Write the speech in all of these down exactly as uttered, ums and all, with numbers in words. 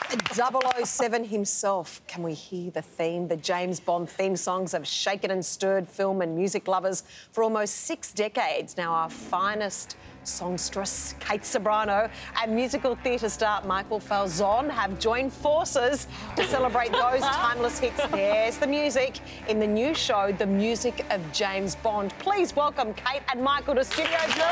double oh seven himself. Can we hear the theme? The James Bond theme songs have shaken and stirred film and music lovers for almost six decades. Now, our finest songstress, Kate Ceberano, and musical theatre star Michael Falzon have joined forces to celebrate those timeless hits. There's the music in the new show, The Music of James Bond. Please welcome Kate and Michael to Studio Two.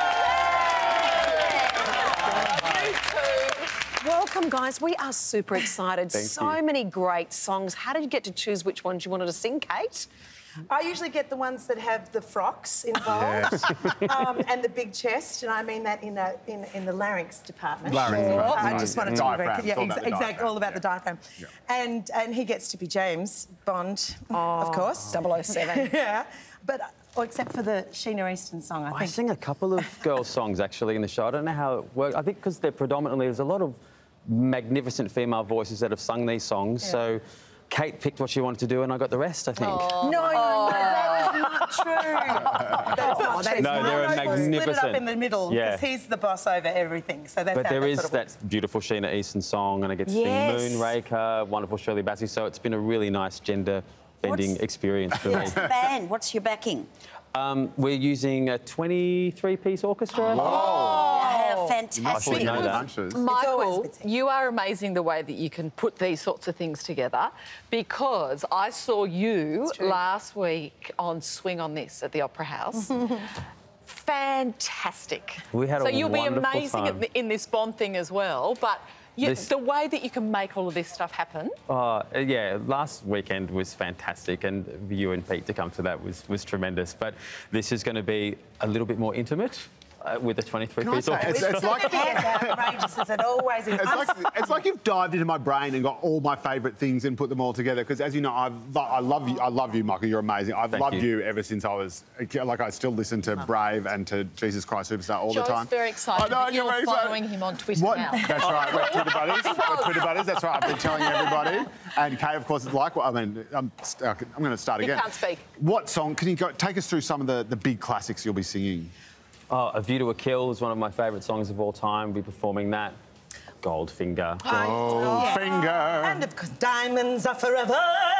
Welcome, guys. We are super excited. Thank so you. many great songs. How did you get to choose which ones you wanted to sing, Kate? I usually get the ones that have the frocks involved Yes. um, and the big chest, and I mean that in a, in, in the larynx department. Larynx, Sure. right. I just wanted Yeah. to be very Diaphragm. yeah, It's all about ex the exactly, diaphragm. all about the Yeah. diaphragm. Yeah. And and he gets to be James Bond, Oh, of course. double oh seven. Yeah, but oh, except for the Sheena Easton song, I I think. sing a couple of girls' songs actually in the show. I don't know how it works. I think because they're predominantly there's a lot of magnificent female voices that have sung these songs. Yeah. So Kate picked what she wanted to do, and I got the rest. I think. No, no, no, that is not true. That is not true. No, they're We'll split it up magnificent. in the middle Yeah. because he's the boss over everything. So that's But how there that is sort of that works. beautiful Sheena Easton song, and I get to Yes. sing Moonraker, wonderful Shirley Bassey. So it's been a really nice gender-bending What's- experience for What's me. the band? What's your backing? Um, we're using a twenty-three piece orchestra. Oh, how I fantastic. should know that. always Michael, a bit sexy. you are amazing the way that you can put these sorts of things together, because I saw you last week on Swing on This at the Opera House. Fantastic. We had so a you'll be wonderful amazing time. at, in this Bond thing as well, but you, This- the way that you can make all of this stuff happen. Uh, yeah, last weekend was fantastic, and for you and Pete to come to that was, was tremendous. But this is going to be a little bit more intimate uh, with a twenty-three Can I piece say, orchestra. it's, it's like As outrageous as it always is. it's I'm like it's like you've dived into my brain and got all my favourite things and put them all together. Because as you know, I've lo- I love you. I love you, Michael. You're amazing. I've Thank loved you. you. ever since I was like I still listen to Brave and to Jesus Christ Superstar all Joe's the time. very excited I know, that you're you're very excited. following him on Twitter What? now. That's right. We're Twitter buddies. We're Twitter buddies. That's right. I've been telling everybody. And Kay, of course, is like. I mean, I'm, st- I'm going to start You again. can't speak. What song? Can you go, take us through some of the, the big classics you'll be singing? Oh, A View to a Kill is one of my favourite songs of all time. We'll be performing that. Goldfinger. Oh, Yeah. finger. And of course, diamonds are forever.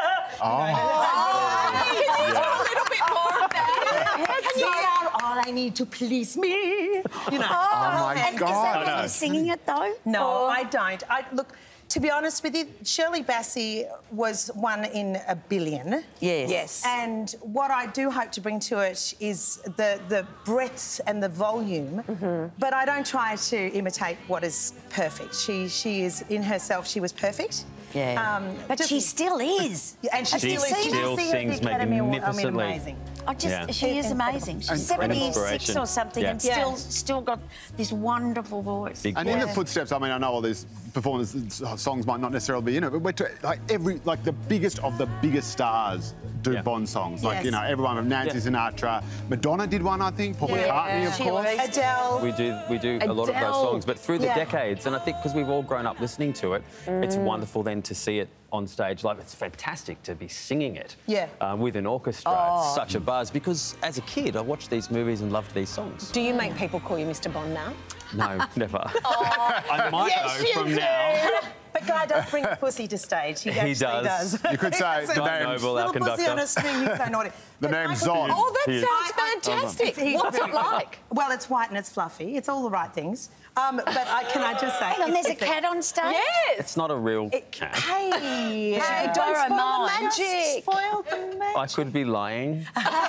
Oh, can you do a little bit more of that? You are all I need to please me. You know. Oh my And is God. that how you're singing it, though? No, Or- I don't. I look. To be honest with you, Shirley Bassey was one in a billion. Yes. Yes. And what I do hope to bring to it is the, the breadth and the volume, but I don't try to imitate what is perfect. She she is, in herself, she was perfect. Yeah. Um, but just- she still is. And she Have you still is. seen She her? still see her at the sings Academy Award. I mean, magnificently. amazing. I just, Yeah. she is amazing. She's Incredible. seventy-six or something and Yeah. still Yeah. still got this wonderful voice. Big And voice. in the footsteps, I mean, I know all these performers, songs might not necessarily be in it, but we're to, like every, like the biggest of the biggest stars do Yeah. Bond songs. Like, Yes. you know, everyone from Nancy Yeah. Sinatra, Madonna did one, I think, Paul Yeah. McCartney, of She course. was- Adele. We do, we do a lot of Adele. those songs, but through the Yeah. decades, and I think because we've all grown up listening to it, it's wonderful then to see it on stage. Like, it's fantastic to be singing it Yeah. um, with an orchestra. It's such a buzz, because as a kid, I watched these movies and loved these songs. Do you make people call you Mister Bond now? No, never. I might Yes, know you from do. now. But Guy does bring pussy to stage. He, actually does. does. You could say the Guy name's, Noble, our Little pussy conductor. on a string, he's so naughty. the But name's Michael- Zod. Oh, that He is. sounds fantastic. He's What's very it like? Well, it's white and it's fluffy. It's all the right things. Um, but I, can I just say... Hang on, there's a it's- cat on stage? Yes. It's not a real It, cat. hey, Hey, don't borrow spoil mine. the magic. Spoil the magic. I could be lying.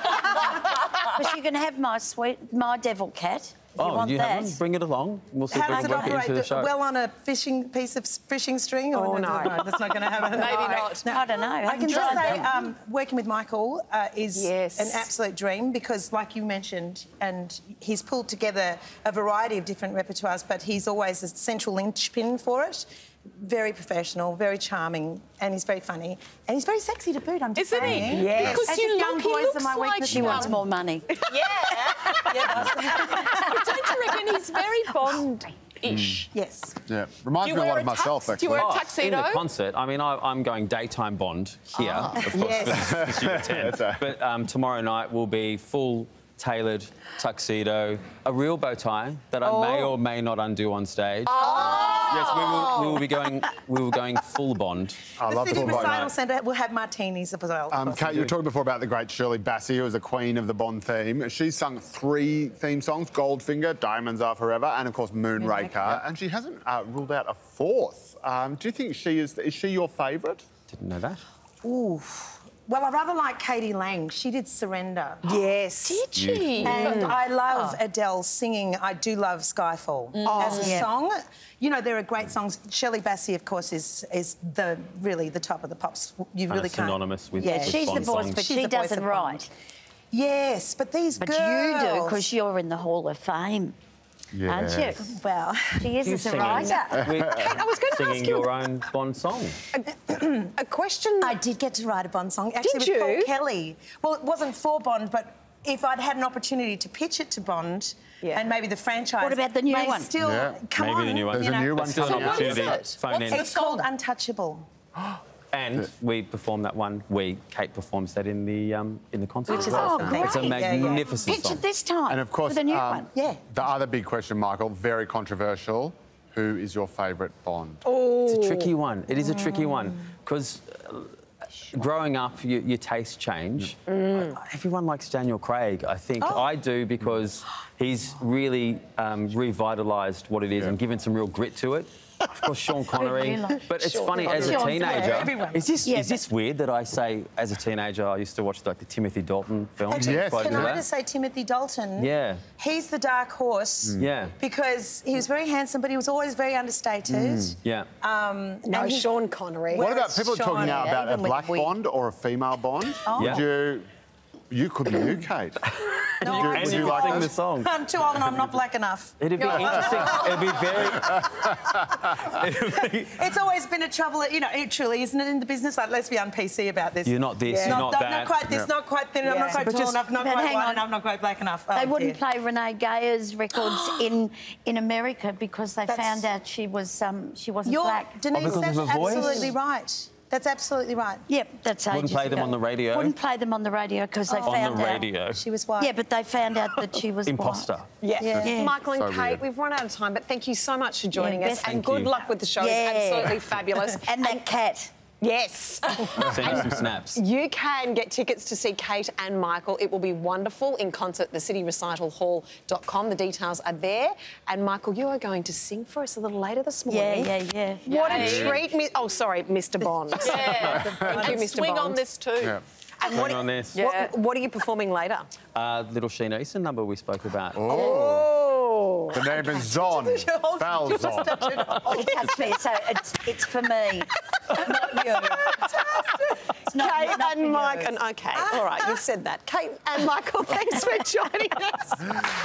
Because you can have my sweet, my devil cat. If you Oh, want you that. have one? Bring it along. We'll see if How we does can it work it into the operate? show. Well, on a fishing piece of fishing string? Or Oh, no. that's not going to happen. Maybe No. not. No. I don't know. I I haven't can just tried say that. um, working with Michael uh, is Yes. an absolute dream because, like you mentioned, and he's pulled together a variety of different repertoires, but he's always a central linchpin for it. Very professional, very charming, and he's very funny, and he's very sexy to boot. I'm just Isn't saying. he? Yes. Because As you if young look, he boys looks are my like... weakness. She wants more money. Yeah. But don't you reckon he's very Bond-ish? Yes. Yeah, reminds Do you me a lot wear of a myself, tux? Do actually. you wear a Oh, tuxedo? in the concert, I mean, I, I'm going daytime Bond here, of course, Yes. for the Studio ten. That's right. But um, tomorrow night will be full tailored tuxedo, a real bow tie that I may or may not undo on stage. Oh, Yes, we will, we will be going. We will going full Bond. I The love City full Bond, Recital mate. Centre will have martinis as well. Um, Kate, you were talking before about the great Shirley Bassey, who was the queen of the Bond theme. She's sung three theme songs, Goldfinger, Diamonds Are Forever, and, of course, Moonraker. Moonraker. And she hasn't uh, ruled out a fourth. Um, do you think she is... Is she your favourite? Didn't know that. Ooh. Well, I rather like Katie Lang. She did Surrender. Yes. Did she? And I love Adele singing I Do Love Skyfall as a Yeah. song. You know, there are great songs. Shirley Bassey, of course, is is the really the top of the pops. You Kind really of can't... synonymous with Yeah, with She's the Bond voice, songs. but She's she the voice doesn't of Bond. write. Yes, but these But girls... you do, because you're in the Hall of Fame, aren't you? Well... She is You as a singing writer. with I was going to singing ask you your own Bond song. a question. I did get to write a Bond song, actually, Did with you? Paul Kelly. Well, it wasn't for Bond, but if I'd had an opportunity to pitch it to Bond, Yeah. and maybe the franchise... What about the new may one? Still, Yeah. come Maybe on, the new one. you There's a know. new one Still an coming out. opportunity. What is it? Phone What's in. It's called Untouchable. And we performed that one. We, Kate performs that in the um, in the concert. Which as is well. awesome. Oh, It's a great. Yeah, yeah. magnificent Pitch song. it this time. And, of course, for the new um, one. Yeah. the other big question, Michael, very controversial. Who is your favourite Bond? It's a tricky one. It is a tricky one because growing up, you, your tastes change. Everyone likes Daniel Craig. I think I do because he's really um, revitalised what it is Yeah. and given some real grit to it. Of course, Sean Connery. realise. But it's Sean funny, as a Connery. teenager... Yeah, everyone. Is this, Yeah, is this weird that I say, as a teenager, I used to watch like the Timothy Dalton films? Actually, Yes. Quite can into I that. just say Timothy Dalton? Yeah. He's the dark horse. Yeah. Because he was very handsome, but he was always very understated. Yeah. Um, no, and he- Sean Connery. What about Whereas people Sean, talking now yeah, about a even with black wig. Bond or a female Bond? Oh. Yeah. Would you... You could be you, Kate. No, Would you- I'm would too you like old. sing the song? I'm too old and I'm not black enough. It'd be interesting. It'd be very... It'd be- It's always been a trouble, you know, it truly, isn't it, in the business? Like, let's be un P C about this. You're not this, Yeah. you're not, not not, that. quite this, Yeah. not quite thin, I'm Yeah. not quite But tall just- enough, not But quite hang white, on. and I'm not quite black enough. They Oh, wouldn't dear. play Renee Gayer's records in in America because they That's- found out she was um, she wasn't You're, black. Denise, because that's of her voice? absolutely right. That's absolutely right. Yep, that's ages Wouldn't play them ago. on the radio? Wouldn't play them on the radio because they On found the out. radio. She was white. Yeah, but they found out that she was Imposter. white. Yeah. Yeah. Yeah. Michael and So Kate, weird. we've run out of time, but thank you so much for joining Yeah, us. best- And Thank good you. luck with the show. Yeah. It's absolutely fabulous. And that cat. Yes. Send you some snaps. You can get tickets to see Kate and Michael. It will be wonderful in concert at the city recital hall dot com. The details are there. And Michael, you are going to sing for us a little later this Yeah, morning. yeah, yeah. What Yay. a treat. Mi- Oh, sorry, Mister Bond. Yeah. Thank you, and Mister swing Bond. on this too. Yeah. And Swing what, on this. Yeah. what, what are you performing later? Uh, little Sheen Easton number we spoke about. Oh. The name is Zon. Falzon. He touched me, so it's, it's for me, not you. It's not, Kate not for and you. Mike. And, okay, all right, you've said that. Kate and Michael, thanks for joining us.